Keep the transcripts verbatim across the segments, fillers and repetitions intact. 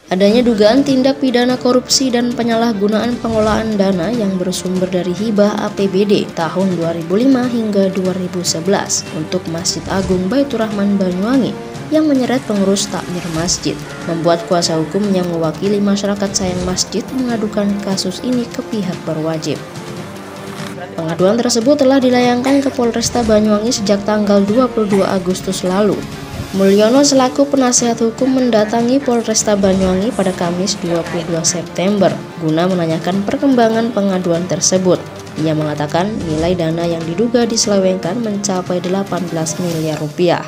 Adanya dugaan tindak pidana korupsi dan penyalahgunaan pengelolaan dana yang bersumber dari hibah A P B D tahun dua ribu lima hingga dua ribu sebelas untuk Masjid Agung Baitur Rahman Banyuwangi yang menyeret pengurus takmir masjid, membuat kuasa hukum yang mewakili masyarakat sayang masjid mengadukan kasus ini ke pihak berwajib. Pengaduan tersebut telah dilayangkan ke Polresta Banyuwangi sejak tanggal dua puluh dua Agustus lalu. Mulyono selaku penasihat hukum mendatangi Polresta Banyuwangi pada Kamis dua puluh dua September guna menanyakan perkembangan pengaduan tersebut. Ia mengatakan nilai dana yang diduga diselewengkan mencapai delapan belas miliar rupiah.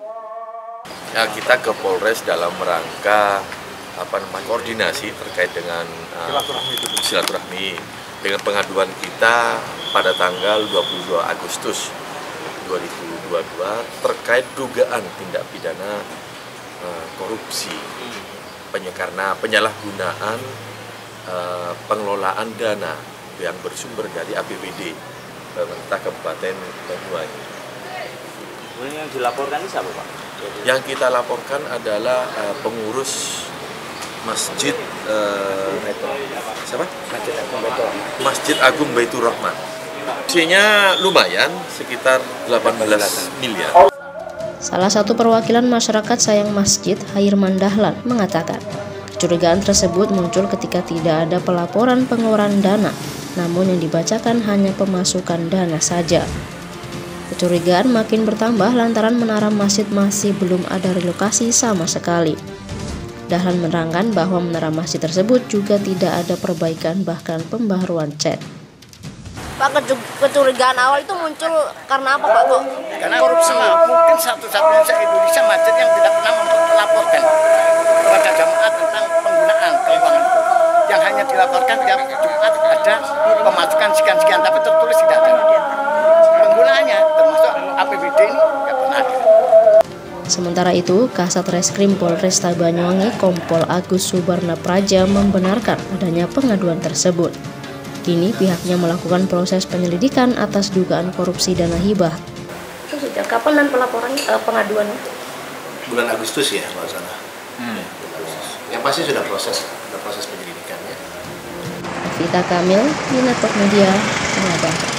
Ya, kita ke Polres dalam rangka apa namanya koordinasi terkait dengan uh, silaturahmi dengan pengaduan kita pada tanggal dua puluh dua Agustus dua ribu dua puluh dua terkait dugaan tindak pidana uh, korupsi Peny karena penyalahgunaan uh, pengelolaan dana yang bersumber dari A P B D pemerintah Kabupaten Banyuwangi. Yang dilaporkan ini siapa, Pak? Yang kita laporkan adalah uh, pengurus Masjid uh, siapa? Masjid Agung Baitur Rahman. Masjid Agung Baitur Rahman. Fungsinya lumayan, sekitar delapan belas miliar. Salah satu perwakilan masyarakat sayang masjid, Hairman Dahlan, mengatakan kecurigaan tersebut muncul ketika tidak ada pelaporan pengeluaran dana, namun yang dibacakan hanya pemasukan dana saja. Kecurigaan makin bertambah lantaran menara masjid masih belum ada relokasi sama sekali. Dahlan menerangkan bahwa menara masjid tersebut juga tidak ada perbaikan bahkan pembaharuan cat. Pak, kecurigaan awal itu muncul karena apa, Pak? Kok? Karena korupsi. Mungkin satu-satunya se-Indonesia masjid yang tidak pernah melaporkan kepada jamaah tentang penggunaan keuangan. Yang hanya dilaporkan tiap Jumat ada pemasukan sekian-sekian, tapi tertulis tidak ada. Penggunaannya termasuk A P B D ini tidak pernah ada. Sementara itu, Kasat Reskrim Polresta Banyuwangi Kompol Agus Subarna Praja membenarkan adanya pengaduan tersebut. Kini pihaknya melakukan proses penyelidikan atas dugaan korupsi dana hibah. Itu sejak kapan dan pelaporan uh, pengaduannya? Bulan Agustus ya, Pak Sana. Hmm. Yang pasti sudah proses, sudah proses penyelidikannya. Vita Kamil, Network Media, melaporkan.